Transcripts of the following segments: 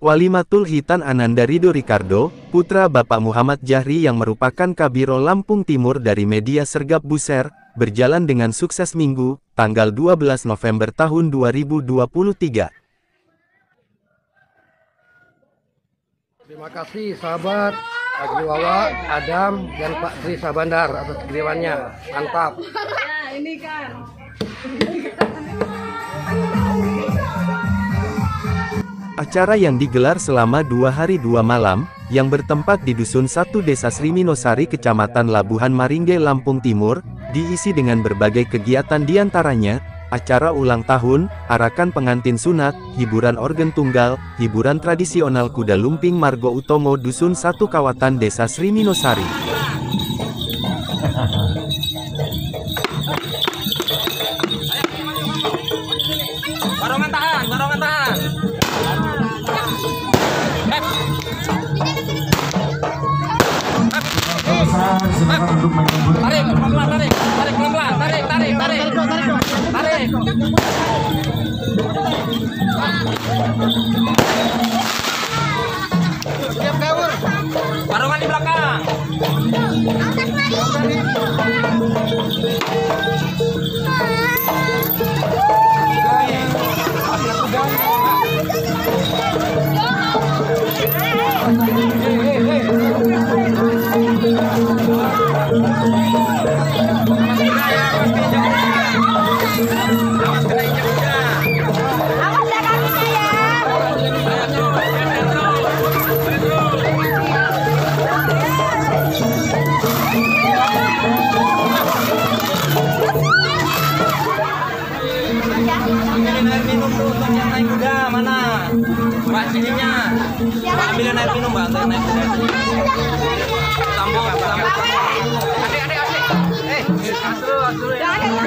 Walimatul Khitan Ananda Ridho Ricardo, putra Bapak Muhammad Jahri yang merupakan Kabiro Lampung Timur dari media Sergap Buser, berjalan dengan sukses Minggu, tanggal 12 November tahun 2023. Terima kasih sahabat Agri Wawa, Adam, dan Pak Tri Sabandar atas kirimannya. Mantap. Nah, ini kan. Acara yang digelar selama 2 hari 2 malam, yang bertempat di Dusun 1 Desa Sriminosari Kecamatan Labuhan Maringge Lampung Timur, diisi dengan berbagai kegiatan diantaranya, acara ulang tahun, arakan pengantin sunat, hiburan organ tunggal, hiburan tradisional kuda lumping Margo Utomo Dusun 1 Kawatan Desa Sriminosari. Barongan tahan, barongan tahan. Tarik pelan-pelan, tarik pelan-pelan, tarik. Siap kabur. Barongan di belakang. Minum tuh untuk yang naik kuda mana? Mbak sininya. Mbak ambilin air minum mbak untuk naik kuda. Sambung. Adik. Asru ya.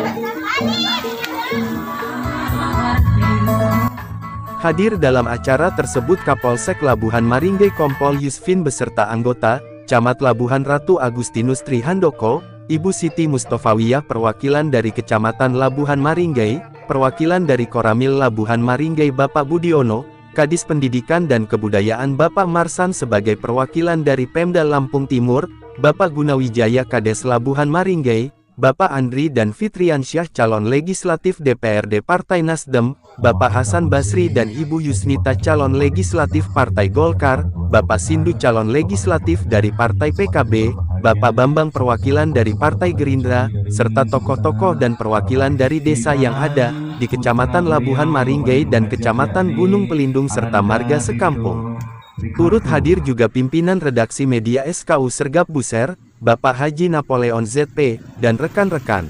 Hadir dalam acara tersebut Kapolsek Labuhan Maringge Kompol Yusfin beserta anggota, Camat Labuhan Ratu Agustinus Trihandoko, Ibu Siti Mustofawiyah perwakilan dari Kecamatan Labuhan Maringge, perwakilan dari Koramil Labuhan Maringge Bapak Budiono, Kadis Pendidikan dan Kebudayaan Bapak Marsan sebagai perwakilan dari Pemda Lampung Timur, Bapak Gunawijaya Kades Labuhan Maringge, Bapak Andri dan Fitriansyah calon legislatif DPRD Partai Nasdem, Bapak Hasan Basri dan Ibu Yusnita calon legislatif Partai Golkar, Bapak Sindu calon legislatif dari Partai PKB, Bapak Bambang perwakilan dari Partai Gerindra, serta tokoh-tokoh dan perwakilan dari desa yang ada di Kecamatan Labuhan Maringge dan Kecamatan Gunung Pelindung serta marga sekampung. Turut hadir juga pimpinan redaksi media SKU Sergap Buser, Bapak Haji Napoleon ZP, dan rekan-rekan.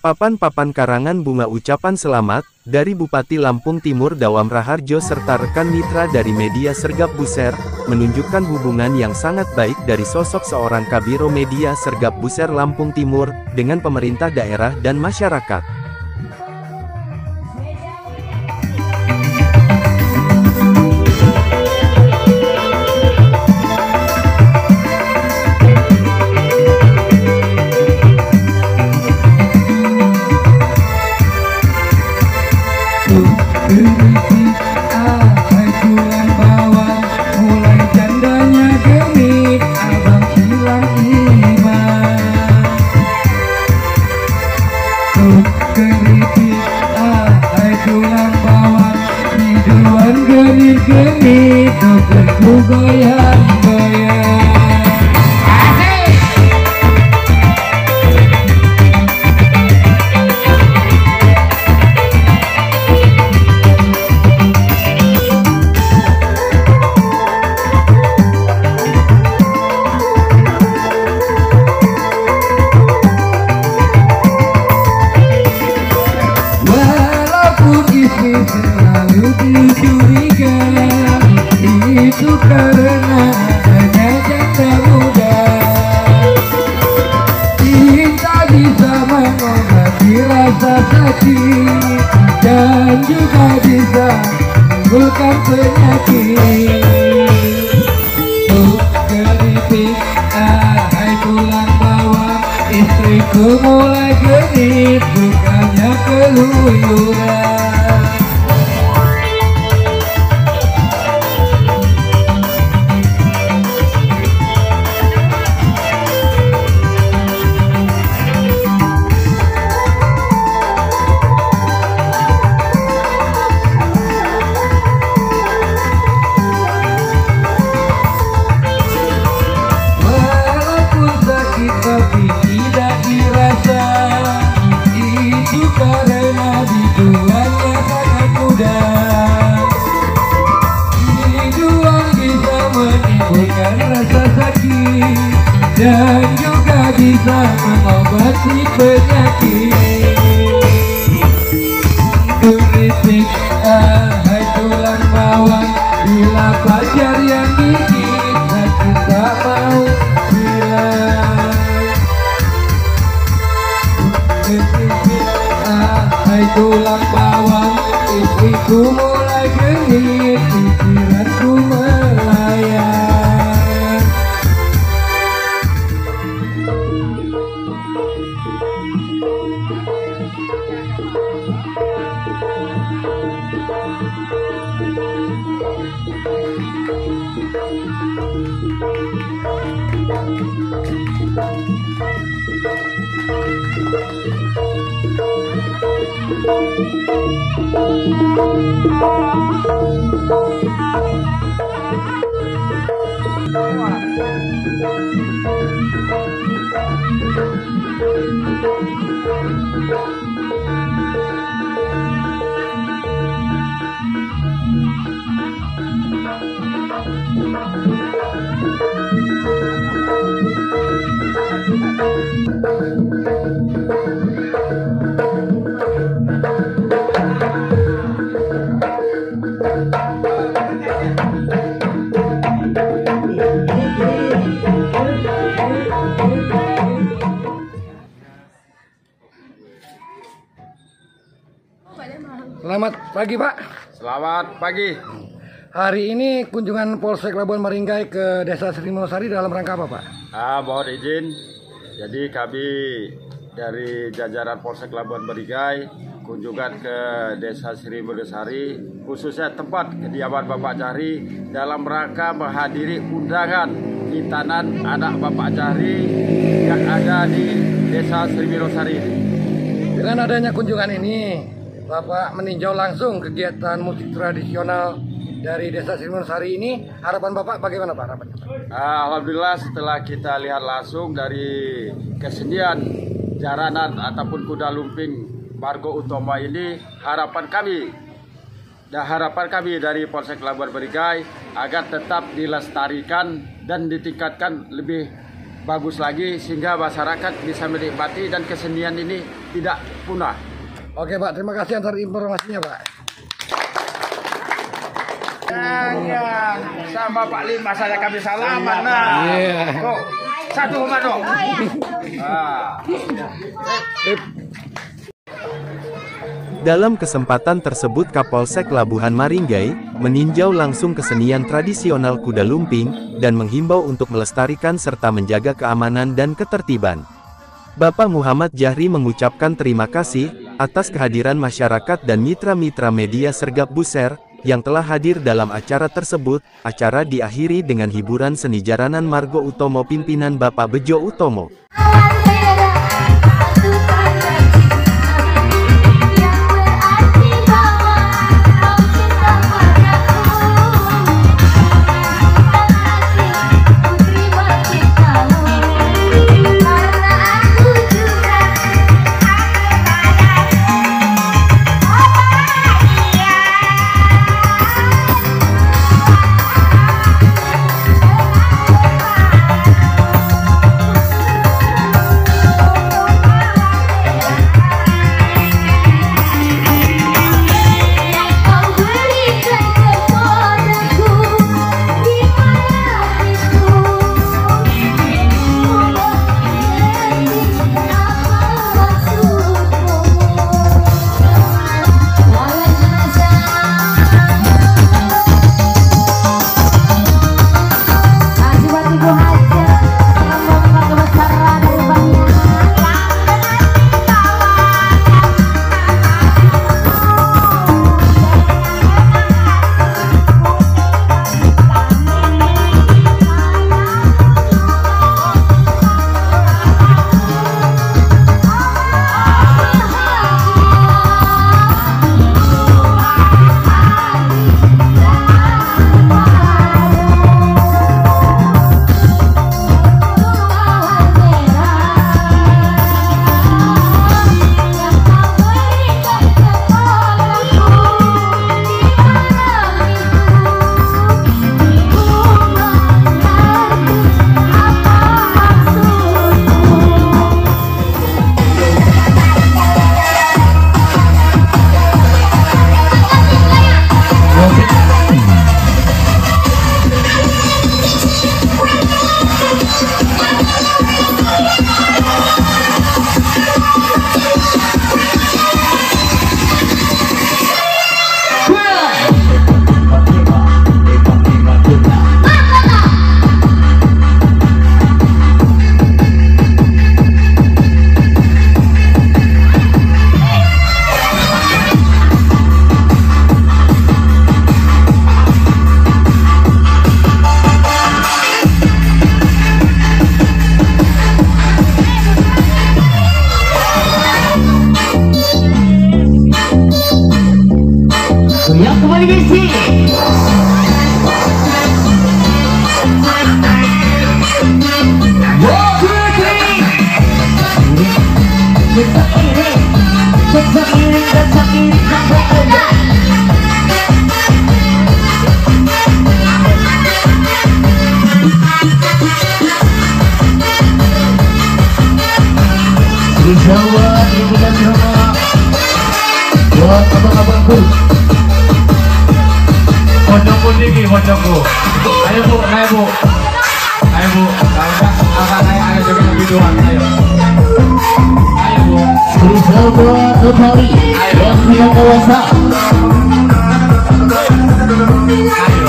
Papan-papan karangan bunga ucapan selamat, dari Bupati Lampung Timur Dawam Raharjo serta rekan mitra dari media Sergap Buser, menunjukkan hubungan yang sangat baik dari sosok seorang Kabiro Media Sergap Buser Lampung Timur, dengan pemerintah daerah dan masyarakat. Mulai jandanya gemit, abang hilang iman. Tuh keripik, hai tulang bawang, hidupan genit-genit, tuh bergoyang-goyang. Selalu dicuriga, itu karena adanya janda muda. Cinta bisa mengobati rasa sakit dan juga bisa menimbulkan penyakit. Tuh keripik, hai tulang bawang, istriku mulai genit, bukannya keluyuran. Tapi tidak dirasa, itu karena biduannya sangat muda. Biduan bisa menimbulkan rasa sakit dan juga bisa mengobati penyakit. Keripik, hai tulang bawang, bila pacar yang gigit sakit tak mau hilang. Hai tulang bawang, istriku mulai genit, pikiranku melayang. Selamat pagi, Pak. Selamat pagi. Hari ini kunjungan Polsek Labuhan Maringgai ke Desa Srimosari dalam rangka apa, Pak? Mohon izin. Jadi kami dari jajaran Polsek Labuhan Maringgai kunjungan ke Desa Srimosari, khususnya tempat kediaman Bapak Jari, dalam rangka menghadiri undangan hitanan anak Bapak Jari yang ada di Desa Srimosari. Dengan adanya kunjungan ini, Bapak meninjau langsung kegiatan musik tradisional dari Desa Srimosari ini. Harapan Bapak bagaimana, Pak? Harapannya, Pak? Alhamdulillah, setelah kita lihat langsung dari kesenian jaranan ataupun kuda lumping Margo Utama ini, harapan kami dari Polsek Labuhan Maringgai agar tetap dilestarikan dan ditingkatkan lebih bagus lagi sehingga masyarakat bisa menikmati dan kesenian ini tidak punah. Oke Pak, terima kasih atas informasinya Pak. Ya, sama Pak Lima saya kami salaman. Nah, kok satu dong. Dalam kesempatan tersebut Kapolsek Labuhan Maringgai meninjau langsung kesenian tradisional kuda lumping dan menghimbau untuk melestarikan serta menjaga keamanan dan ketertiban. Bapak Muhammad Jahri mengucapkan terima kasih atas kehadiran masyarakat dan mitra-mitra media Sergap Buser yang telah hadir dalam acara tersebut. Acara diakhiri dengan hiburan seni jaranan Margo Utomo pimpinan Bapak Bejo Utomo. Jawa di bulan Ramadan buat abang-abangku pondokku tinggi pondokku. Ayo bu, ayo bu, ayo bu, kalau enggak akan ayo juga lebih doang, ayo bu. Jawa Betawi yang sudah dewasa, ayo.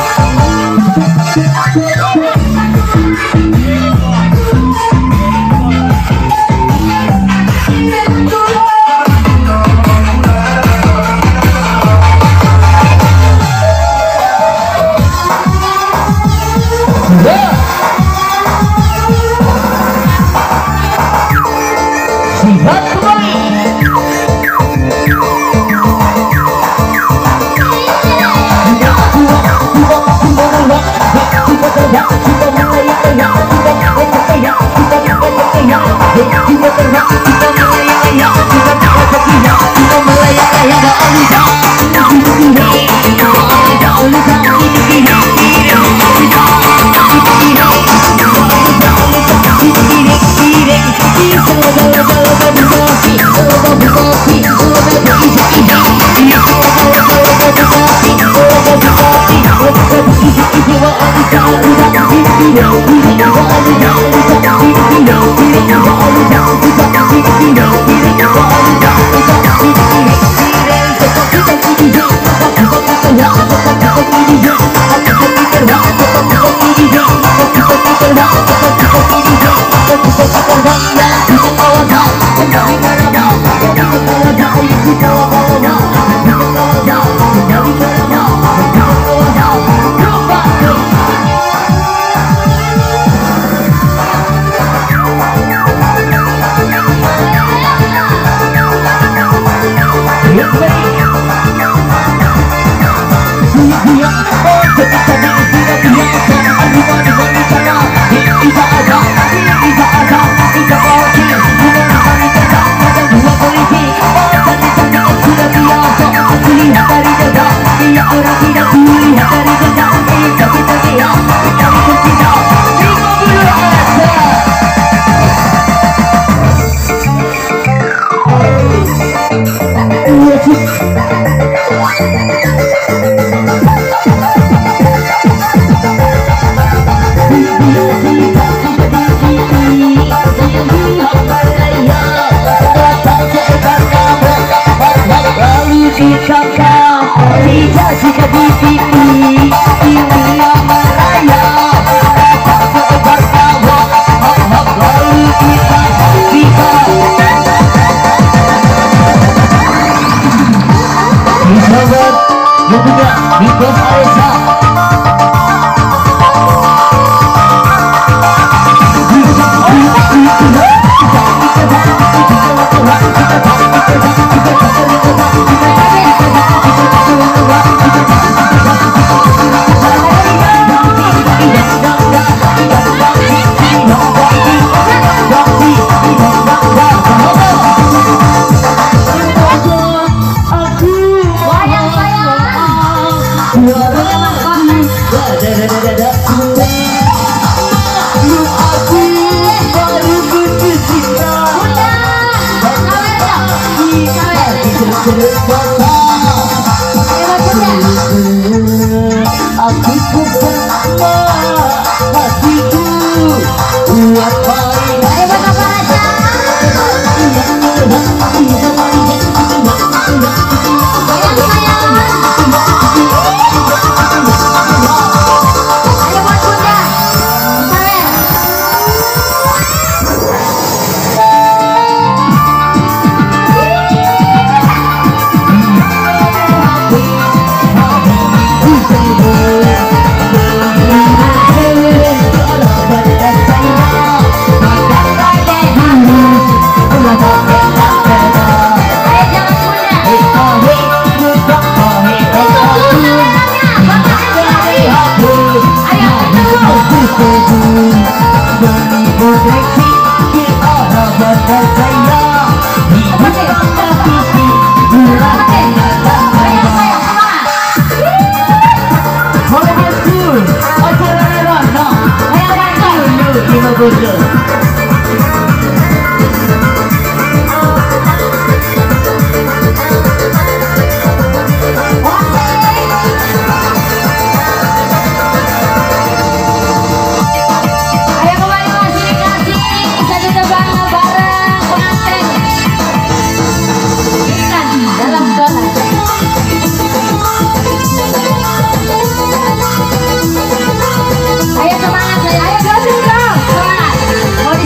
Ayo semangat, ayo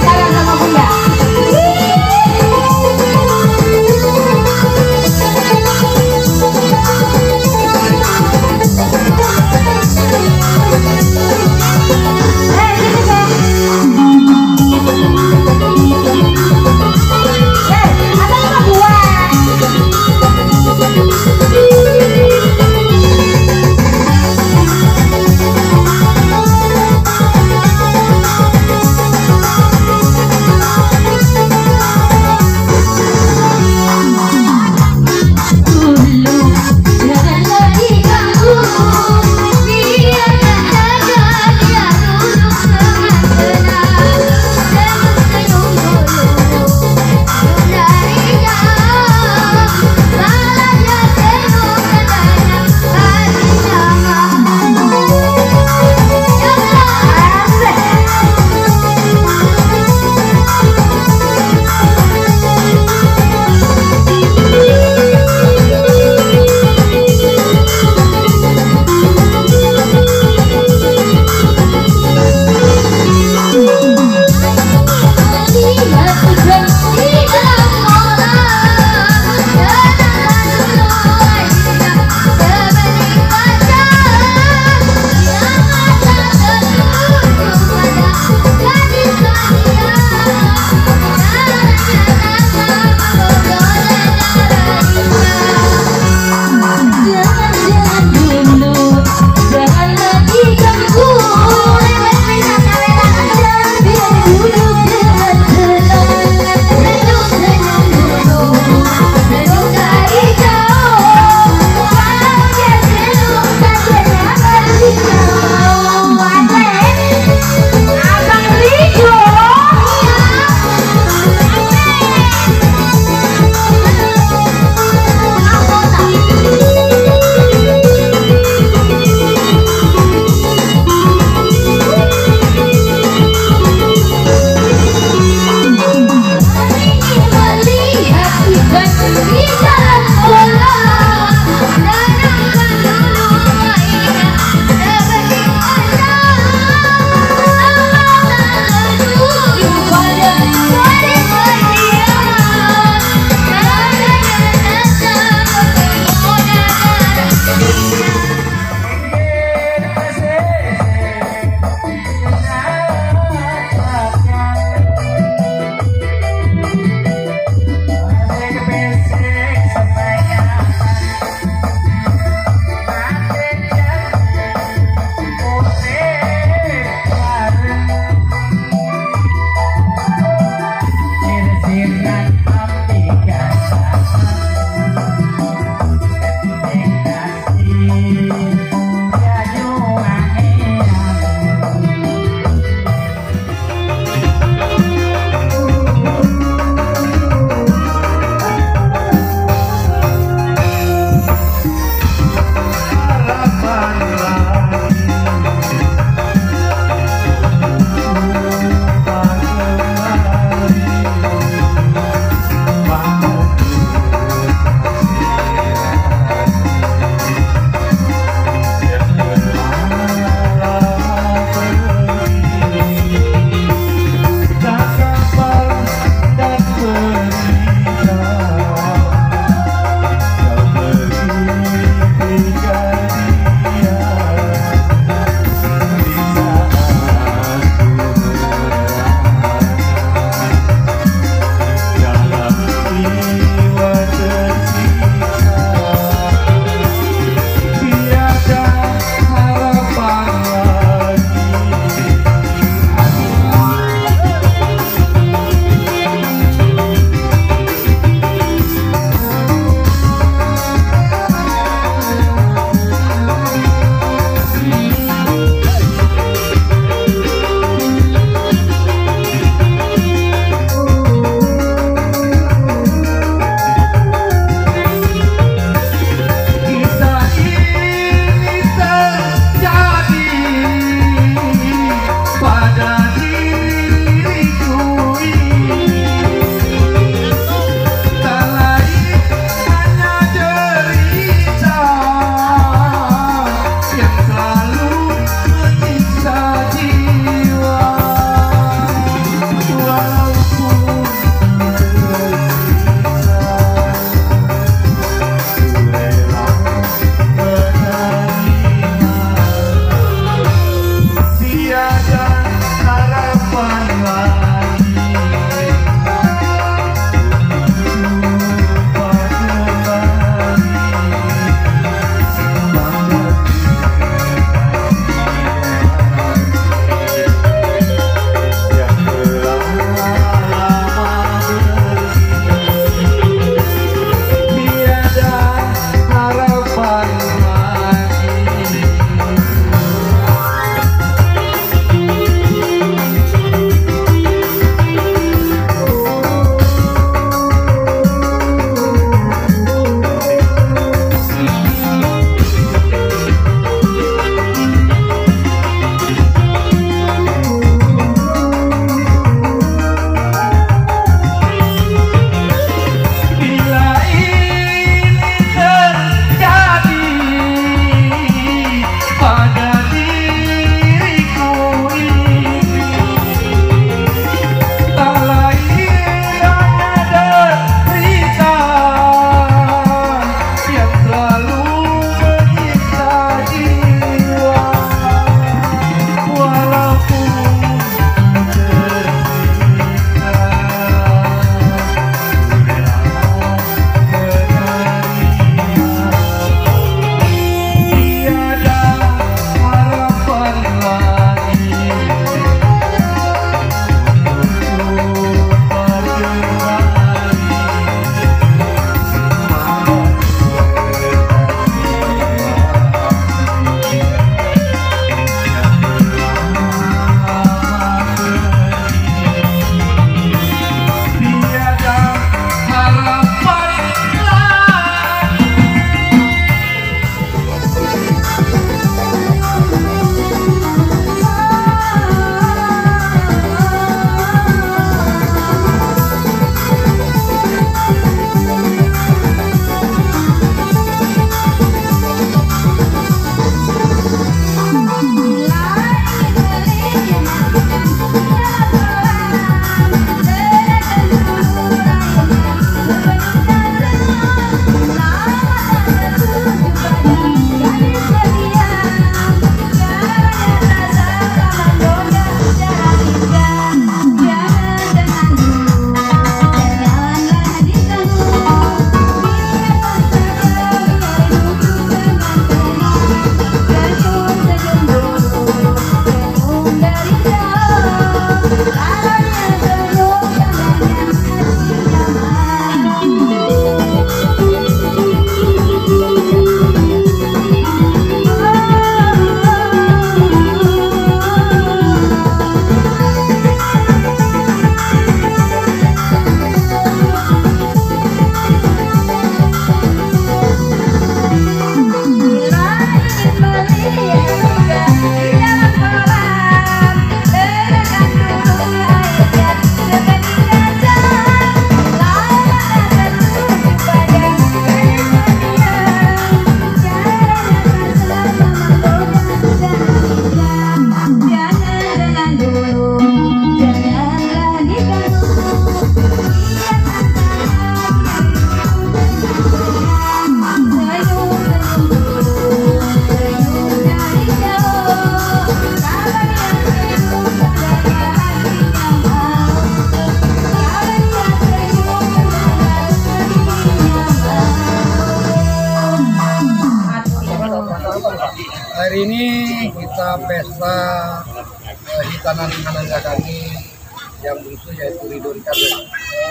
Hari ini kita pesta hitanan Ananda kami yang bungsu yaitu Ridho Ricardo.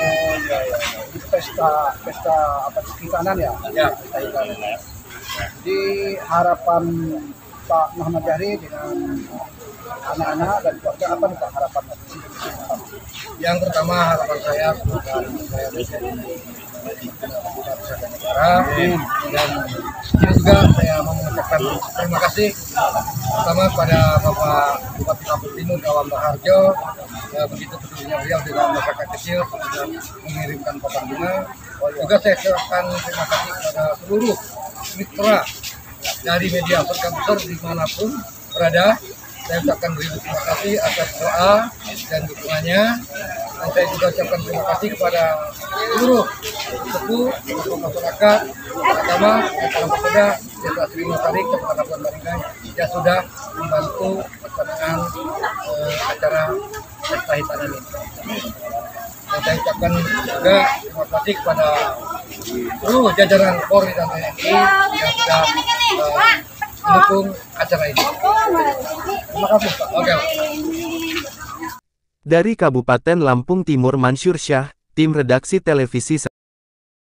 Pesta apa hitanan ya? Ya. Pesta hitanan. Di harapan Pak Muhammad Jahri dengan anak-anak dan keluarga, apa nih Pak harapan? Yang pertama harapan saya semoga saya menjadi negara, dan juga saya mau mengucapkan terima kasih pertama pada Bapak Bupati Lampung Timur Gawam Raharjo, begitu pedulinya beliau dengan masyarakat kecil sudah mengirimkan papan bunga. Juga saya ucapkan terima kasih kepada seluruh mitra dari media besar dimanapun berada. Saya ucapkan terima kasih atas doa dan dukungannya, dan saya juga ucapkan terima kasih kepada seluruh suku, tokoh masyarakat, terutama para pemuda Desa Srimusari, Kecamatan Labuhan Maringgai yang sudah membantu pelaksanaan acara pesta hitanan ini. Dan saya ucapkan juga terima kasih kepada seluruh jajaran Polri dan TNI yang sudah mendukung acara ini. Terima kasih Pak. Oke. Dari Kabupaten Lampung Timur Mansyur Syah, tim redaksi televisi